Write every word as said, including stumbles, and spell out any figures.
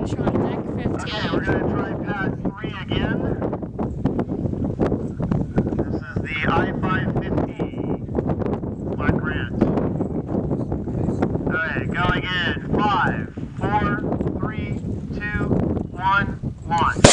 pressure on deck fifteen. Okay, we're going to try pad three again. This is the I five fifty by Brant. Alright, going in. Five, four, three, two, one, launch.